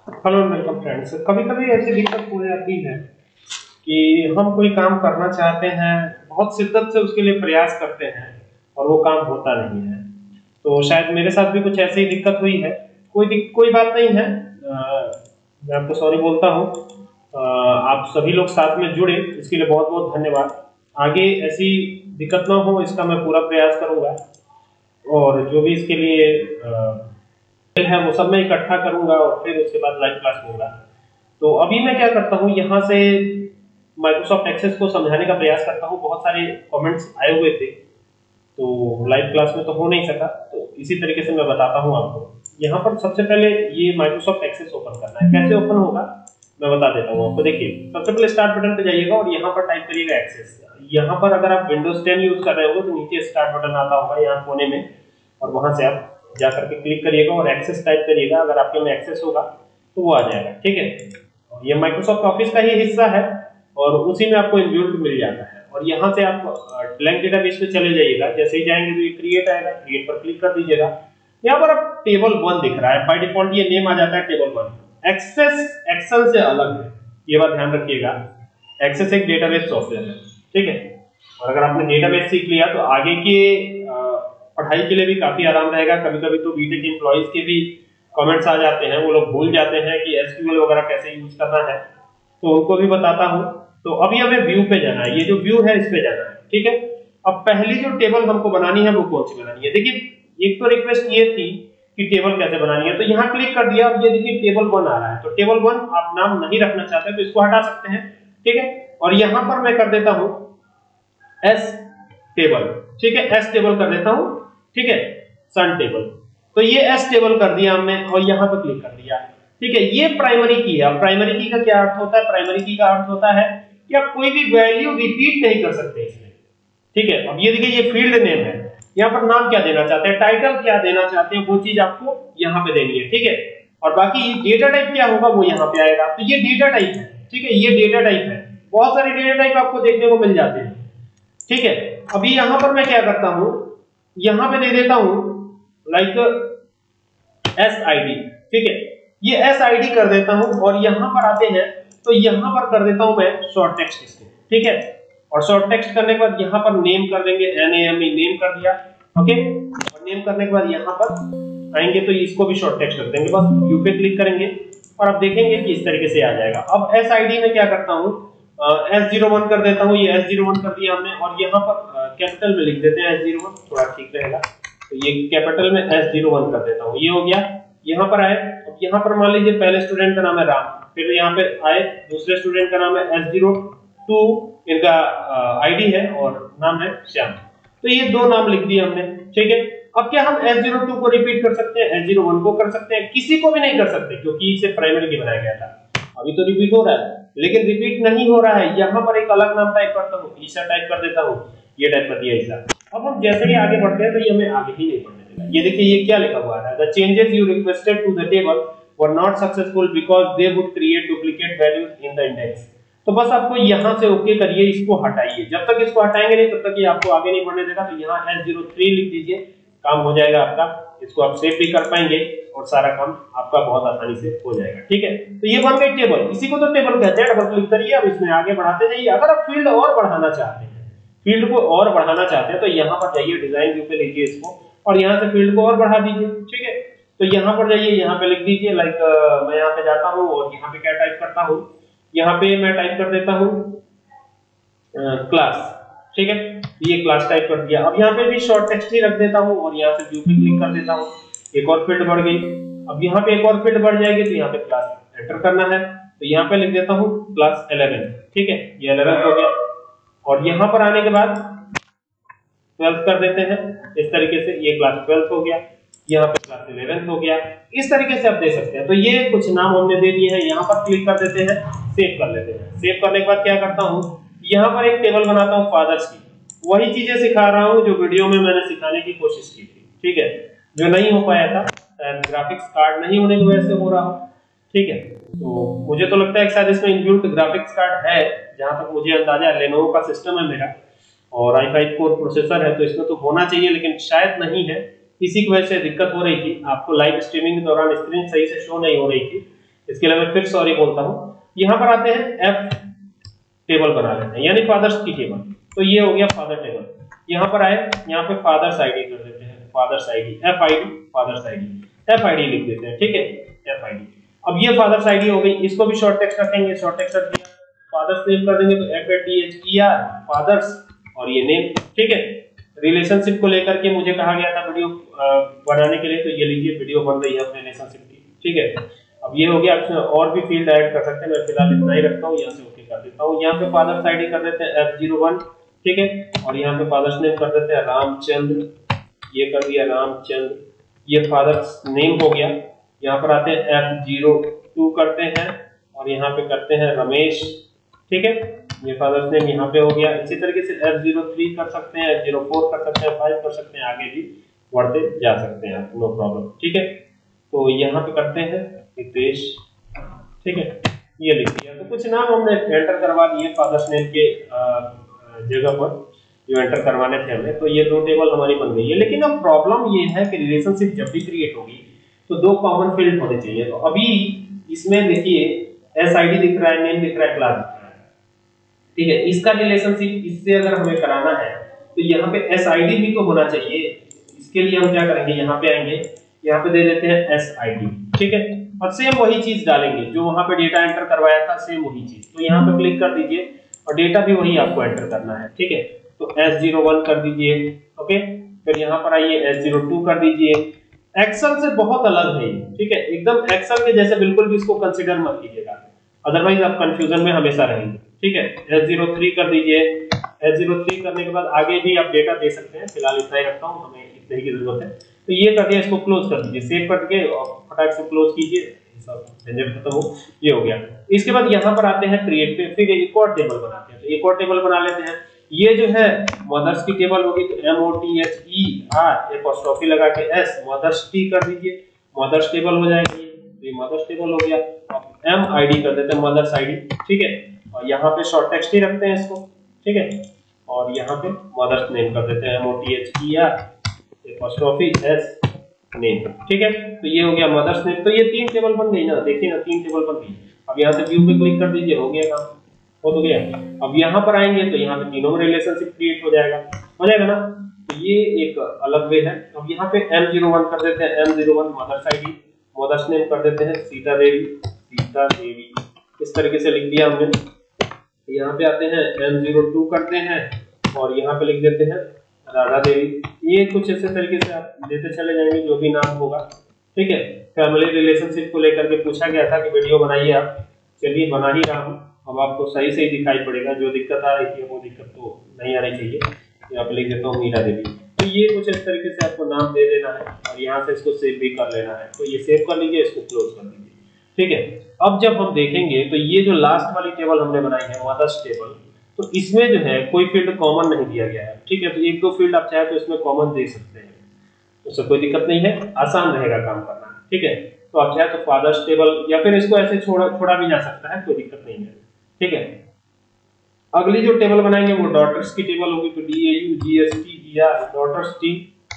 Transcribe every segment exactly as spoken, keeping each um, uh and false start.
Hello welcome friends. कभी कभी ऐसी दिक्कत हो जाती है कि हम कोई काम करना चाहते हैं, बहुत शिद्दत से उसके लिए प्रयास करते हैं और वो काम होता नहीं है। तो शायद मेरे साथ भी कुछ ऐसी ही दिक्कत हुई है। कोई दिक, कोई बात नहीं है। अ, मैं आपको सॉरी बोलता हूँ। अ, आप सभी लोग साथ में जुड़े, इसके लिए बहुत बहुत धन्यवाद। आगे ऐसी दिक्कत ना हो इसका मैं पूरा प्रयास करूंगा, और जो भी इसके लिए अ, है वो सब मैं इकट्ठा करूंगा और फिर उसके बाद लाइव क्लास लूंगा। तो अभी मैं क्या करता हूँ, यहाँ से माइक्रोसॉफ्ट एक्सेस को समझाने का प्रयास करता हूँ। बहुत सारे कमेंट्स आए हुए थे तो लाइव क्लास में तो हो नहीं सका, तो इसी तरीके से मैं बताता हूँ आपको। यहाँ पर सबसे पहले ये माइक्रोसॉफ्ट एक्सेस ओपन करना है। कैसे ओपन होगा मैं बता देता हूँ आपको। देखिए, सबसे पहले स्टार्ट बटन पे जाइएगा और यहाँ पर टाइप करिएगा एक्सेस। यहाँ पर अगर आप विंडोज टेन यूज कर रहे हो तो नीचे स्टार्ट बटन आता होगा यहाँ कोने में, और वहां से आप जा करके क्लिक करिएगा और एक्सेस टाइप करिएगा। अगर आपके में एक्सेस होगा तो वो आ जाएगा, ठीक है। ये माइक्रोसॉफ्ट ऑफिस का ही हिस्सा है और उसी में आपको इनबिल्ट मिल जाता है। और यहाँ से आप ब्लैंक डेटाबेस पे चले जाइएगा। जैसे ही जाएंगे तो ये क्रिएट आएगा, क्रिएट पर क्लिक कर दीजिएगा। यहाँ पर अब टेबल वन दिख रहा है, बाय डिफॉल्ट ये नेम आ जाता है टेबल वन। एक्सेस एक्सेल से अलग है, ये बात ध्यान रखिएगा। एक्सेस एक डेटाबेस सॉफ्टवेयर है, ठीक है। और अगर आपने डेटाबेस सीख लिया तो आगे के पढ़ाई के लिए भी काफी आराम रहेगा। कभी कभी तो बीटेक एम्प्लॉइज के भी कमेंट्स आ जाते हैं, वो लोग भूल जाते हैं कि एसक्यूएल वगैरह कैसे यूज करना है, तो उनको भी बताता हूँ। तो अभी हमें व्यू पे जाना है, ये जो व्यू है इस पे जाना है, ठीक है। अब पहली जो टेबल हमको बनानी है वो कौन सी बनानी है? देखिए, एक तो रिक्वेस्ट ये थी कि टेबल कैसे बनानी है, तो यहाँ क्लिक कर दिया। अब ये देखिए टेबल वन आ रहा है, तो टेबल वन आप नाम नहीं रखना चाहते तो इसको हटा सकते हैं, ठीक है। और यहाँ पर मैं कर देता हूँ एस टेबल, ठीक है। एस टेबल कर देता हूँ, ठीक है। सन टेबल, तो ये एस टेबल कर दिया हमने और यहाँ पे क्लिक कर दिया, ठीक है। ये प्राइमरी की है। प्राइमरी की का क्या अर्थ होता है? प्राइमरी की का अर्थ होता है कि आप कोई भी वैल्यू रिपीट नहीं कर सकते इसमें, ठीक है। अब ये देखिए ये फील्ड नेम है, यहाँ पर नाम क्या देना चाहते हैं, टाइटल क्या देना चाहते हैं, वो चीज आपको यहाँ पे देनी है, ठीक है। और बाकी डेटा टाइप क्या होगा वो यहाँ पे आएगा। तो ये डेटा टाइप है, ठीक है। ये डेटा टाइप है, बहुत सारे डेटा टाइप आपको देखने को मिल जाते हैं, ठीक है। अभी यहाँ पर मैं क्या करता हूँ, यहाँ पे दे देता हूँ लाइक एस आई डी, ठीक है। ये एस आई डी कर देता हूँ और यहाँ पर आते हैं तो यहाँ पर कर देता हूँ मैं शॉर्ट टेक्स्ट इसको, ठीक है। और शॉर्ट टेक्स्ट करने के बाद यहाँ पर नेम कर देंगे, N A M E, name कर दिया, ओके। और नेम करने के बाद यहाँ पर आएंगे तो इसको भी शॉर्ट टेक्स्ट कर देंगे, बस व्यू पे क्लिक करेंगे और आप देखेंगे कि इस तरीके से आ जाएगा। अब एस आई डी में क्या करता हूँ, एस जीरो वन कर देता हूँ। ये एस जीरो वन कर दिया हमने और यहाँ पर कैपिटल में लिख देते हैं एस जीरो वन, थोड़ा ठीक रहेगा। तो ये कैपिटल में एस जीरो वन कर देता हूँ, ये हो गया। यहाँ पर आए, अब यहाँ पर मान लीजिए पहले स्टूडेंट का नाम है राम, फिर यहाँ पे आए दूसरे स्टूडेंट का नाम है एस जीरो टू, इनका आईडी है और नाम है श्याम। तो ये दो नाम लिख दिए हमने, ठीक है। अब क्या हम एस जीरो टू को रिपीट कर सकते हैं, एस जीरो वन को कर सकते हैं? किसी को भी नहीं कर सकते क्योंकि इसे प्राइमरी की बनाया गया था। अभी तो रिपीट हो रहा है लेकिन रिपीट नहीं हो रहा है। यहाँ पर एक अलग नाम टाइप करता हूँ, ईसा टाइप कर देता हूँ, ये टाइप कर दिया ईसा। अब हम जैसे ही आगे बढ़ते हैं तो ये हमें आगे ही नहीं बढ़ने देगा। ये देखिए ये क्या लिखा हुआ है, the changes you requested to the table were not successful because they would create duplicate values in the index. तो बस आपको यहाँ से ओके करिए, इसको हटाइए। जब तक इसको हटाएंगे नहीं तब तक ये आपको आगे नहीं बढ़ने देगा। तो यहाँ एस जीरो थ्री लिख दीजिए, काम हो जाएगा आपका। इसको आप सेव भी कर पाएंगे और सारा काम आपका बहुत आसानी से हो जाएगा, ठीक है। तो ये बन गई टेबल, इसी को तो टेबल कहते हैं। डबल क्लिक करिए, अब इसमें आगे बढ़ाते जाइए। अगर आप फील्ड और बढ़ाना चाहते हैं, फील्ड को और बढ़ाना चाहते हैं तो यहाँ पर जाइए, डिजाइन व्यू पे लीजिए इसको और यहाँ से फील्ड को और बढ़ा दीजिए, ठीक है। तो यहाँ पर जाइए, यहाँ पे लिख दीजिए लाइक मैं यहाँ पे जाता हूँ और यहाँ पे क्या टाइप करता हूँ, यहाँ पे मैं टाइप कर देता हूँ क्लास, ठीक है। ये क्लास टाइप कर दिया। अब यहाँ पे भी शॉर्ट टेक्स्ट ही रख देता हूँ और यहाँ से व्यू पे क्लिक कर देता हूँ, एक और फील्ड बढ़ गई। अब यहाँ पे एक और फील्ड बढ़ जाएगी तो यहाँ पे क्लास एंटर करना है, तो यहाँ पे लिख देता हूँ क्लास इलेवन, ठीक है। ये इलेवन हो गया और यहाँ पर आने के बाद ट्वेल्थ कर देते हैं इस तरीके से, ये क्लास ट्वेल्थ हो गया, यहाँ पे क्लास इलेवन हो गया। इस तरीके से आप दे सकते हैं। तो ये कुछ नाम हमने दे दिए हैं, यहाँ पर क्लिक कर देते हैं, सेव कर लेते हैं। सेव करने के बाद क्या करता हूँ, यहाँ पर एक टेबल बनाता हूँ फादर्स की। वही चीजें सिखा रहा हूँ जो वीडियो में मैंने सिखाने की कोशिश की थी, ठीक है। जो नहीं हो पाया था, ग्राफिक्स कार्ड नहीं होने की वजह से हो रहा हो, ठीक है। तो मुझे तो लगता है कि शायद इसमें इनबिल्ट ग्राफिक्स कार्ड है, जहां तक मुझे अंदाजा है। लेनोवो का सिस्टम है मेरा और आई फाइव कोर प्रोसेसर है, तो इसमें तो होना चाहिए लेकिन शायद नहीं है। इसी की वजह से दिक्कत हो रही थी, आपको लाइव स्ट्रीमिंग के दौरान स्क्रीन सही से शो नहीं हो रही थी, इसके लिए मैं फिर सॉरी बोलता हूँ। यहाँ पर आते हैं एफ टेबल बना लेते हैं, यानी फादर्स की टेबल। तो ये हो गया फादर टेबल। यहाँ पर आए, यहाँ पे फादर्स आईडी कर देते हैं, father's ID F ID, father's ID F ID लिख देते हैं, ठीक है, एफ आईडी। अब ये फादर्स आईडी हो गई, इसको भी शॉर्ट टेक्स्ट रखेंगे, शॉर्ट टेक्स्ट रख दिया, फादर्स नेम कर देंगे तो F A T H E R father's और ये नेम, ठीक है। रिलेशनशिप को लेकर के मुझे कहा गया था वीडियो बनाने के लिए, तो ये लीजिए वीडियो बन रही है रिलेशनशिप की, ठीक है। अब ये हो गया, और भी फील्ड ऐड कर सकते हैं, मैं फिलहाल इतना ही रखता हूँ, यहाँ से ओके कर देता हूँ। यहाँ पे फादर्स आईडी कर देते हैं एफ जीरो वन, ठीक है, और यहाँ पे फादर्स नेम कर देते हैं रामचंद्र, ये कर दिया रामचंद्र, ये फादर्स नेम हो गया। यहाँ पर आते हैं एफ जीरो टू करते हैं और यहाँ पे करते हैं रमेश, ठीक है, ये फादर्स नेम यहाँ पे हो गया। इसी तरीके से एफ जीरो थ्री कर सकते हैं, एफ जीरो फोर कर सकते हैं, फाइव कर सकते हैं, आगे भी बढ़ते जा सकते हैं, नो प्रॉब्लम, ठीक है। तो यहाँ पे करते हैं हितेश, ठीक है, ये लिख दिया। तो कुछ नाम हमने एंटर करवा दिए फादर्स नेम के जगह पर जो एंटर करवाने थे हमें, तो ये दो टेबल हमारी बन गई है। लेकिन अब प्रॉब्लम ये है कि रिलेशनशिप जब भी क्रिएट होगी तो दो कॉमन फील्ड होने चाहिए। तो अभी इसमें देखिए एस आई डी दिख रहा है, नेम दिख रहा है, क्लास दिख रहा है, ठीक है। इसका रिलेशनशिप इससे अगर हमें कराना है तो यहाँ पे एस आई डी भी तो होना चाहिए। इसके लिए हम क्या करेंगे, यहाँ पे आएंगे, यहाँ पे दे देते हैं एस आई डी, ठीक है, और सेम वही चीज डालेंगे जो वहां पे डेटा एंटर करवाया था, सेम वही चीज। तो यहाँ पे क्लिक कर दीजिए और डेटा भी वही आपको एंटर करना है, ठीक है। तो एस जीरो वन कर दीजिए, ओके, फिर यहाँ पर आइए एस जीरो टू कर दीजिए। एक्सेल से बहुत अलग है, ठीक है, एकदम एक्सेल के जैसे बिल्कुल भी इसको कंसीडर मत कीजिएगा, अदरवाइज आप कंफ्यूजन में हमेशा रहेंगे, ठीक है। एस जीरो थ्री कर दीजिए, एस जीरो थ्री करने के बाद आगे भी आप डेटा दे सकते हैं, फिलहाल इतना ही रखता हूँ, हमें इतने ही की जरूरत है। तो ये कर दिया, इसको क्लोज कर दीजिए, सेव करके और फटाक से क्लोज कीजिए, सब झंझट खत्म हो, ये हो गया। इसके बाद यहाँ पर आते हैं क्रिएट पे, फिर एक और टेबल बनाते हैं। तो एक और टेबल बना लेते हैं, ये जो है मदर्स की टेबल होगी, तो M O T H E R apostrophe लगा के एस मदर्स टी कर दीजिए, मदर्स टेबल हो जाएगी, ये मदर्स टेबल हो गया। अब एम आई डी कर देते हैं, मदर्स आई डी, ठीक है, और यहाँ पे शॉर्ट टेक्स्ट ही रखते हैं इसको, ठीक है, और यहाँ पे मदर्स नेम कर देते हैं M O T H E R apostrophe S name, ठीक है। तो ये हो गया मदर्स नेम। तो ये तीन टेबल बन गई ना, देखिए ना, तीन टेबल बन गई। अब यहाँ से व्यू पे क्लिक कर दीजिए, हो गया काम, हो तो गया। अब यहाँ पर आएंगे तो यहाँ पे तीनों में रिलेशनशिप क्रिएट हो जाएगा, हो जाएगा ना। तो ये एक अलग वे है। अब यहाँ पे एम जीरो वन कर देते हैं, M zero one mother's ID, mother's name कर देते हैं सीता देवी, सीता देवी, इस तरीके से लिख दिया हमने। यहाँ पे आते हैं एम जीरो टू करते हैं और यहाँ पे लिख देते हैं राधा देवी। ये कुछ ऐसे तरीके से आप देते चले जाएंगे, जो भी नाम होगा, ठीक है। फैमिली रिलेशनशिप को लेकर के पूछा गया था कि वीडियो बनाइए आप, चलिए बना ही रहा हूँ। अब आपको सही से ही दिखाई पड़ेगा, जो दिक्कत आ रही थी वो दिक्कत तो नहीं आनी चाहिए। यहाँ पे लिख देता हूँ मीरा देवी। तो ये कुछ इस तरीके से आपको नाम दे देना है और यहाँ से इसको सेव भी कर लेना है। तो ये सेव कर लीजिए, इसको क्लोज कर दीजिए, ठीक है। अब जब हम देखेंगे तो ये जो लास्ट वाली टेबल हमने बनाई है मदर्स टेबल, तो इसमें जो है कोई फील्ड कॉमन नहीं दिया गया है, ठीक है। तो एक दो फील्ड आप चाहे तो इसमें कॉमन दे सकते हैं, उससे कोई दिक्कत नहीं है, आसान रहेगा काम करना, ठीक है। तो आप चाहे तो फादर्स टेबल या फिर इसको ऐसे छोड़ा छोड़ा भी जा सकता है, कोई दिक्कत नहीं है, ठीक है। अगली जो टेबल बनाएंगे वो डॉटर्स की टेबल होगी। तो D A U G S T E R daughter's T,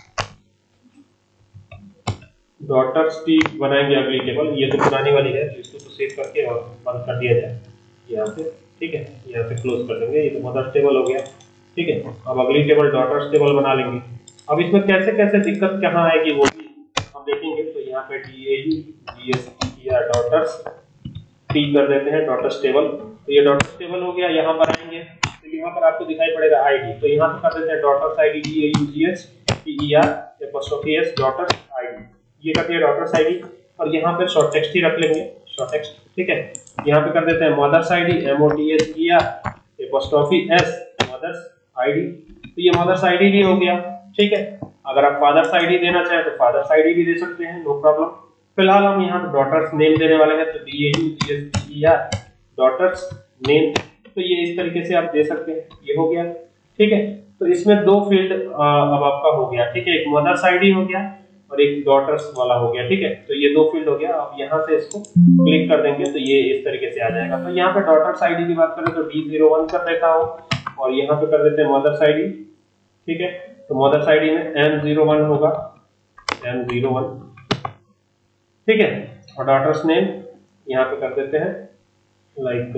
daughter's T बनाएंगे अगली टेबल। ये तो पुरानी वाली है, तो इसको तो सेव करके और बंद कर दिया जाए यहाँ से, ठीक है, यहाँ से क्लोज कर देंगे। ये तो मदर्स टेबल हो गया, ठीक है। अब अगली टेबल डॉटर्स टेबल बना लेंगे। अब इसमें कैसे कैसे दिक्कत कहाँ आएगी वो भी हम देखेंगे। तो यहाँ पे D A U G S T E R daughter's T कर देते हैं, डॉटर्स टेबल। तो ये डॉटर्स टेबल हो गया। यहाँ पर आएंगे तो यहाँ पर आपको दिखाई पड़ेगा आईडी, तो यहाँ पे कर देते हैं daughters ID D A U G S T E R apostrophe S daughters ID, ये कर दिया डॉटर्स आईडी। और यहाँ पे शॉर्ट टेक्स्ट ही रख लेंगे, शॉर्ट टेक्स्ट, ठीक है। यहाँ पे कर देते हैं mothers ID M O T H E R apostrophe S mothers ID. तो ये मदर्स आईडी भी हो गया, ठीक है। अगर आप फादर्स आईडी देना चाहें तो फादर्स आईडी भी दे सकते हैं, नो प्रॉब्लम। फिलहाल हम यहाँ पे डॉटर्स नेम देने वाले हैं, तो D A U G S T E R daughters name. तो ये इस तरीके से आप दे सकते हैं, ये हो गया, ठीक है। तो इसमें दो फील्ड अब आपका हो गया, ठीक है, एक मदर्स आईडी हो गया और एक डॉटर्स वाला हो गया, ठीक है। तो ये दो फील्ड हो गया। अब यहाँ से इसको क्लिक कर देंगे तो ये इस तरीके से आ जाएगा। तो यहाँ पे डॉटर्स आईडी की बात करें तो डी जीरो वन कर देता हूँ और यहाँ पे कर देते हैं मदर्स आईडी, ठीक है। तो मदर्स आईडी में एम जीरो वन होगा, एम जीरो वन, ठीक है। और डॉटर्स नेम यहाँ पे कर देते हैं लाइक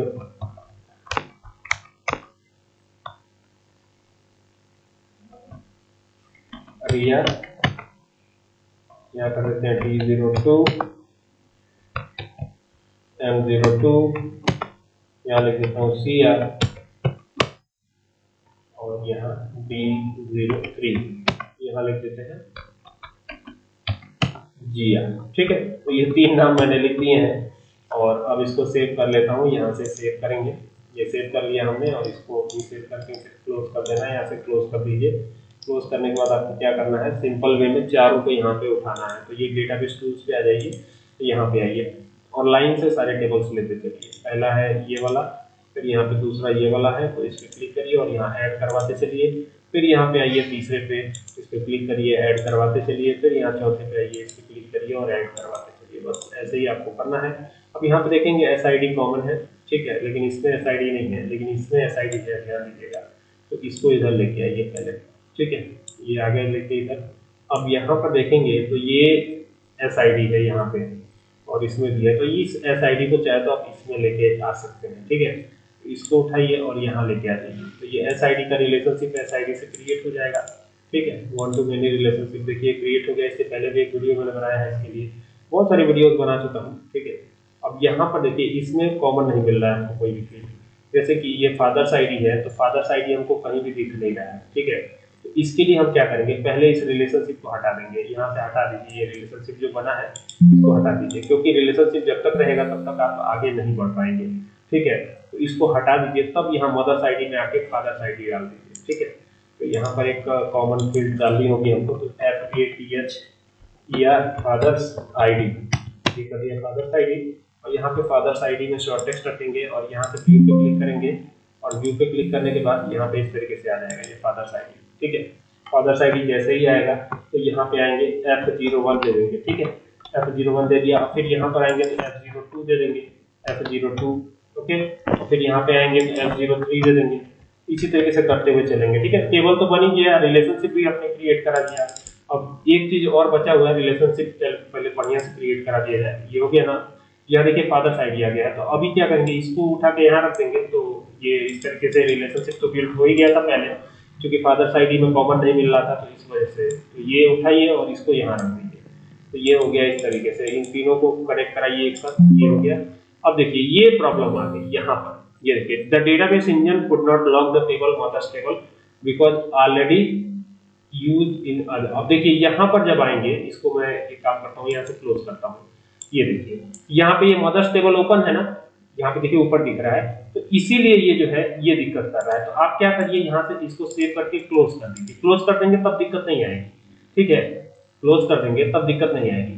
रिया, यहाँ कर देते हैं D zero two M zero two, यहाँ लिख देता हूँ सी आर और यहाँ बी जीरो थ्री, यहाँ लिख देते हैं जी आर। ठीक है, तो ये तीन नाम मैंने लिख दिए हैं और अब इसको सेव कर लेता हूँ। यहाँ से सेव करेंगे, ये सेव कर लिया हमने और इसको भी सेव करके क्लोज कर देना है। यहाँ से क्लोज कर दीजिए। क्लोज करने के बाद आपको क्या करना है, सिंपल वे में चारों को यहाँ पे उठाना है। तो ये डेटाबेस टूल्स पे आ जाइए, तो यहाँ पे आइए और लाइन से सारे टेबल्स लेते चलिए। पहला है ये वाला, फिर यहाँ पे दूसरा ये वाला है, तो इस पर क्लिक करिए और यहाँ ऐड करवाते चलिए। फिर यहाँ पे आइए तीसरे पे, इस पर क्लिक करिए, ऐड करवाते चलिए। फिर यहाँ चौथे पे आइए, इस पर क्लिक करिए और ऐड करवाते चलिए। बस ऐसे ही आपको करना है। अब यहाँ पे देखेंगे एस आई डी कॉमन है, ठीक है, लेकिन इसमें एस आई डी नहीं है, लेकिन इसमें एस आई डी है, ध्यान दीजिएगा। तो इसको इधर लेके आइए पहले, ठीक है, ये आगे लेके इधर। अब यहाँ पर देखेंगे तो ये एस आई डी है यहाँ पे और इसमें भी है, तो इस एस आई डी को चाहे तो आप इसमें लेके आ सकते हैं। ठीक है, इसको उठाइए और यहाँ लेके आ जाइए। तो ये एस आई डी का रिलेशनशिप एस आई डी से क्रिएट हो जाएगा। ठीक है, वन टू मेनी रिलेशनशिप देखिए क्रिएट हो गया। इससे पहले भी एक वीडियो मैंने बनाया है इसके लिए, बहुत सारी वीडियोस बना चुका हूँ। ठीक है, अब यहाँ पर देखिए इसमें कॉमन नहीं मिल रहा है हमको कोई भी फील्ड, जैसे कि ये फादर्स आई डी है, तो फादर्स आई डी हमको कहीं भी दिख नहीं रहा है। ठीक है, तो इसके लिए हम क्या करेंगे, पहले इस रिलेशनशिप को हटा देंगे। यहाँ से हटा दीजिए, ये रिलेशनशिप जो बना है इसको हटा दीजिए, क्योंकि रिलेशनशिप जब तक रहेगा तब तक आप आगे नहीं बढ़ पाएंगे। ठीक है, तो इसको हटा दीजिए, तब यहाँ मदर्स आईडी में आके फादर्स आईडी डाल दीजिए। ठीक है, तो यहाँ पर एक कॉमन फील्ड डालनी होगी हमको, तो F A T H E R fathers ID, ये कर दिया फादर्स आईडी। और यहाँ पे फादर्स आईडी में शॉर्ट टेक्स्ट रखेंगे और यहाँ से व्यू पे क्लिक करेंगे और व्यू पे क्लिक करने के बाद यहाँ पे इस तरीके से आ जाएगा ये फादर्स आईडी। ठीक है, फादर्स आईडी जैसे ही आएगा तो यहाँ पे आएंगे एफ जीरो वन दे देंगे। ठीक है, एफ जीरो वन दे दिया। फिर यहाँ पर आएंगे तो एफ जीरो टू दे देंगे, एफ जीरो टू। ओके, फिर यहाँ पे आएंगे तो एफ जीरो थ्री दे देंगे। इसी तरीके से करते हुए चलेंगे। ठीक है, टेबल तो बन ही गया, रिलेशनशिप भी आपने क्रिएट करा दिया। अब एक चीज और बचा हुआ है, रिलेशनशिप पहले बढ़िया से क्रिएट करा दिया जाए। ये हो गया ना, यहाँ देखिए फादर्स आईडी आ गया है। तो अभी क्या करेंगे, इसको उठा के यहाँ रख देंगे। तो ये इस तरीके से रिलेशनशिप तो बिल्ड हो ही गया था पहले, क्योंकि फादर्स आईडी में कॉमन नहीं मिल रहा था, तो इस वजह से तो ये उठाइए और इसको यहाँ रख दीजिए। तो ये हो गया इस तरीके से, इन तीनों को कनेक्ट कराइए एक साथ, ये हो गया। अब देखिए ये प्रॉब्लम आ गई यहाँ पर, ये देखिए the database engine could not log the table mothers table because already use in other. अब देखिए यहाँ पर जब आएंगे, इसको मैं एक काम करता हूँ, यहाँ से क्लोज करता हूँ। ये देखिए यहाँ पे ये मदर्स टेबल ओपन है ना, यहाँ पे देखिए ऊपर दिख रहा है, तो इसीलिए ये जो है ये दिक्कत कर रहा है। तो आप क्या करिए, यहाँ से इसको सेव करके क्लोज कर दीजिए। क्लोज कर देंगे तब दिक्कत नहीं आएगी। ठीक है, क्लोज कर देंगे तब दिक्कत नहीं आएगी।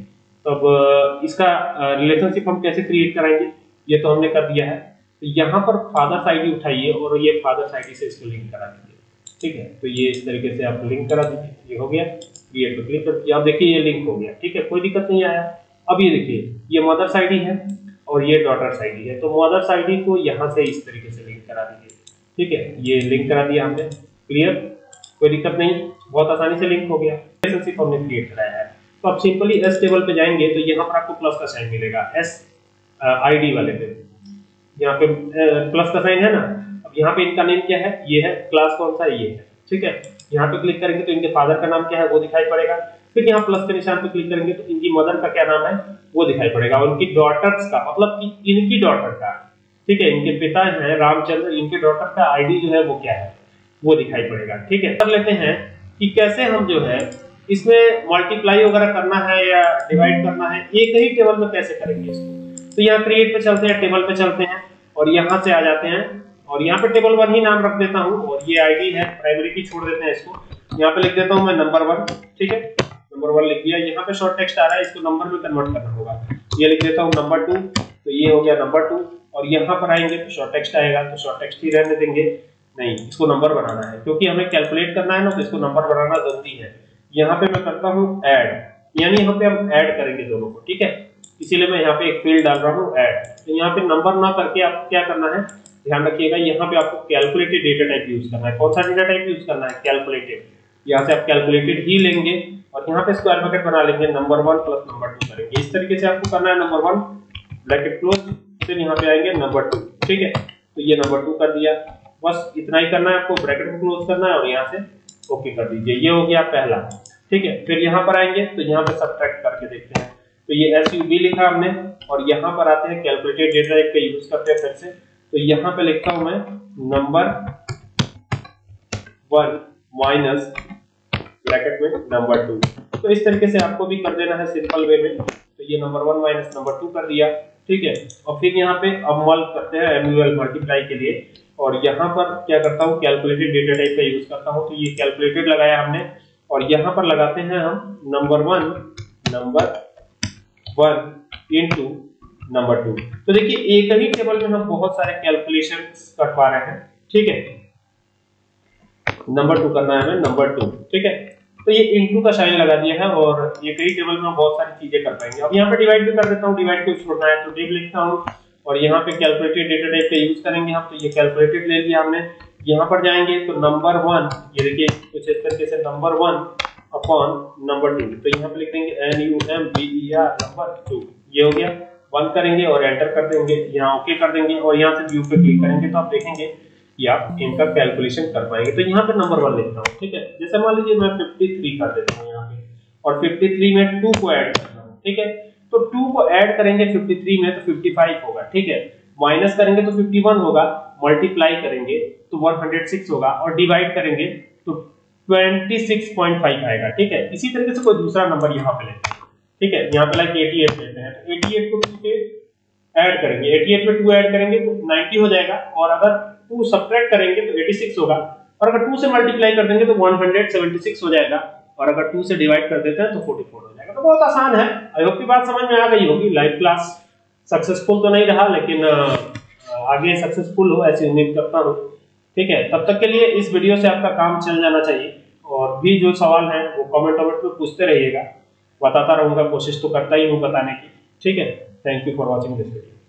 तब इसका रिलेशनशिप हम कैसे क्रिएट कराएंगे, ये तो हमने कर दिया है। तो यहाँ पर फादर्स आईडी उठाइए और ये फादर्स आईडी से इसको लिंक करा दीजिए। ठीक है, तो ये इस तरीके से आप लिंक करा दीजिए। ये हो गया, क्रिएट पे क्लिक कर दीजिए। आप देखिए ये लिंक हो गया। ठीक है, कोई दिक्कत नहीं आया। अब ये देखिए ये मदर्स आईडी है और ये डॉटर्स आईडी है, तो मदर्स आईडी को यहाँ से इस तरीके से लिंक करा दीजिए। ठीक है, ये लिंक करा दिया हमने, क्लियर, कोई दिक्कत नहीं, बहुत आसानी से लिंक हो गया। रिलेशनशिप हमने क्रिएट कराया है। तो आप सिंपली एस टेबल पे जाएंगे तो यहाँ पर आपको प्लस का साइन मिलेगा, एस आईडी वाले पे यहाँ पे प्लस का साइन है ना। अब यहाँ पे इनका नेम क्या है, ये है, क्लास कौन सा है, ये है। ठीक है, यहाँ पे क्लिक करेंगे तो इनके फादर का नाम क्या है वो दिखाई पड़ेगा। फिर यहाँ प्लस के निशान पे क्लिक करेंगे तो इनकी मदर का क्या नाम है वो दिखाई पड़ेगा, और उनकी डॉटर्स का मतलब कि इनकी डॉटर का, ठीक है, इनके पिता हैं रामचंद्र, इनके डॉटर का आईडी जो है वो क्या है वो दिखाई पड़ेगा। ठीक है, कर लेते हैं कि कैसे हम जो है इसमें मल्टीप्लाई वगैरह करना है या डिवाइड करना है एक ही टेबल में कैसे करेंगे इसको। तो यहाँ क्रिएट पे चलते हैं, टेबल पे चलते हैं और यहाँ से आ जाते हैं और यहाँ पे टेबल वन ही नाम रख देता हूँ और ये आईडी है, प्राइमरी की छोड़ देते हैं इसको। यहाँ पे लिख देता हूँ मैं नंबर वन। ठीक है, नंबर वन लिख दिया। यहाँ पे शॉर्ट टेक्स्ट आ रहा है, इसको नंबर में कन्वर्ट करना होगा। ये लिख देता हूँ नंबर टू, तो ये हो गया नंबर टू। और यहाँ पर आएंगे तो शॉर्ट टेक्स्ट आएगा, तो शॉर्ट टेक्स्ट ही रहने देंगे, नहीं इसको नंबर बनाना है क्योंकि हमें कैलकुलेट करना है ना, तो इसको नंबर बनाना जरूरी है। यहाँ पे मैं करता हूँ ऐड, यानी यहाँ पे हम ऐड करेंगे दोनों को। ठीक है, इसीलिए मैं यहाँ पे एक फील्ड डाल रहा हूँ ऐड। तो यहाँ पे नंबर ना करके आपको क्या करना है, ध्यान रखिएगा, यहाँ पे आपको कैलकुलेटेड डेटा टाइप यूज करना है। कौन सा डेटा टाइप यूज करना है, कैलकुलेटेड। यहाँ से आप कैलकुलेटेड ही लेंगे और यहाँ पे स्क्वायर ब्रैकेट बना लेंगे, number one plus number two करेंगे। इस तरीके से आपको करना है, नंबर वन ब्रैकेट क्लोज, फिर यहाँ पे आएंगे नंबर टू, ठीक है। तो ये नंबर टू कर दिया, बस इतना ही करना है आपको, ब्रैकेट को क्लोज करना है और यहाँ से ओके कर दीजिए। ये हो गया पहला, ठीक है। फिर यहाँ पर आएंगे तो यहाँ पे सब्ट्रैक्ट करके देखते हैं। तो ये एस यू बी लिखा हमने और यहाँ पर आते हैं कैलकुलेटेड डेटा टाइप का यूज करते हैं फिर से। तो यहाँ पे लिखता हूं मैं नंबर वन माइनस ब्रैकेट में नंबर टू। तो इस तरीके से आपको भी कर देना है सिंपल वे में। तो ये number one minus number two कर दिया, ठीक है। और फिर यहाँ पे अब मल्ट करते हैं एमयूएल मल्टीप्लाई के लिए, और यहाँ पर क्या करता हूँ कैलकुलेटेड डेटा टाइप का यूज करता हूँ। तो ये कैलकुलेटेड लगाया हमने और यहाँ पर लगाते हैं हम number one number one into number two. तो देखिए एक ही टेबल में हम बहुत सारे कैलकुलेशन कर पा रहे हैं, ठीक है। नंबर टू करना है हमें नंबर टू, ठीक है। तो ये इनटू का साइन लगा दिया है और एक ही टेबल में हम बहुत सारी चीजें कर पाएंगे। अब यहाँ पे डिवाइड भी कर देता हूँ, डिवाइड को छोड़ना है तो डिव लिखता हूँ और यहाँ पे कैलकुलेटेड डेटा टाइप का यूज करेंगे हम। तो ये कैलकुलेटेड ले लिया हमने, यहाँ पर जाएंगे तो नंबर वन, ये देखिए कुछ इस तरीके से number one upon number two. तो यहाँ पे लिख देंगे N U M B E R number two, ये हो गया। बंद करेंगे और एंटर कर देंगे, यहाँ ओके कर देंगे और यहाँ से व्यू पे क्लिक करेंगे तो आप देखेंगे कि आप इनका कैलकुलेशन कर पाएंगे। तो यहाँ पे नंबर वन लिखता हूँ, ठीक है। जैसे मान लीजिए मैं तिरेपन कर देता हूँ यहाँ पे और तिरेपन में टू को ऐड करता हूँ, ठीक है। तो टू को ऐड करेंगे तिरेपन में तो पचपन होगा, ठीक है। माइनस करेंगे तो इक्यावन होगा, मल्टीप्लाई करेंगे तो एक सौ छह होगा और डिवाइड करेंगे तो छब्बीस पॉइंट पाँच आएगा, ठीक है। इसी तरीके से कोई दूसरा नंबर यहाँ पे लेते हैं, ठीक है। यहाँ पे लाइक अठासी लेते हैं तो अठासी को टू पे ऐड करेंगे, अठासी में टू ऐड करेंगे तो नब्बे हो जाएगा और अगर टू सब्ट्रैक्ट करेंगे तो छियासी होगा और अगर टू से मल्टीप्लाई कर देंगे तो एक सौ छिहत्तर हो जाएगा और अगर टू से डिवाइड कर देते हैं तो चौवालीस हो जाएगा। तो बहुत आसान है। आई होप की बात समझ में आ गई होगी। लाइव क्लास सक्सेसफुल तो नहीं रहा लेकिन आगे सक्सेसफुल हो ऐसी उम्मीद करता हूँ, ठीक है। तब तक के लिए इस वीडियो से आपका काम चल जाना चाहिए और भी जो सवाल है वो कमेंट कमेंट में पूछते रहिएगा, बताता रहूंगा, कोशिश तो करता ही हूँ बताने की, ठीक है। Thank you for watching this video.